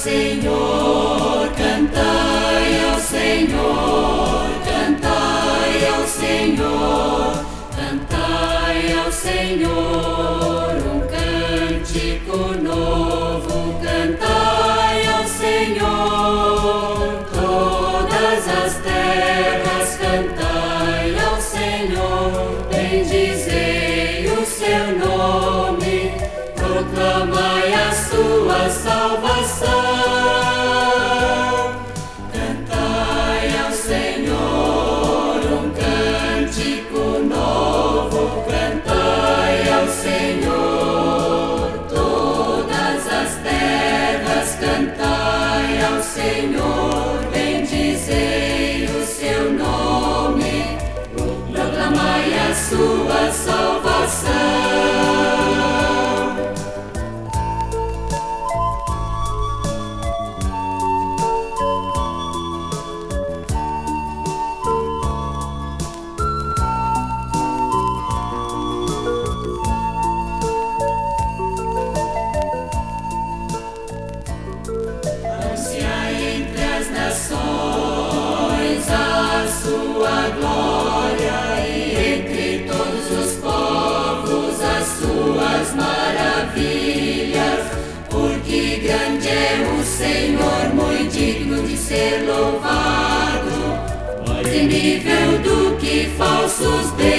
Senhor, cantai ao Senhor, cantai ao Senhor, cantai ao Senhor um cântico novo, cantai ao Senhor, todas as terras, cantai ao Senhor, bendizei o seu nome, proclamai a sua salvação. Cantai ao Senhor um cântico novo, cantai ao Senhor, todas as terras, cantai ao Senhor, bendizei o seu nome, proclamai a sua salvação. A sua glória e entre todos os povos as suas maravilhas, porque grande é o Senhor, muito digno de ser louvado, mais temível do que falsos deuses.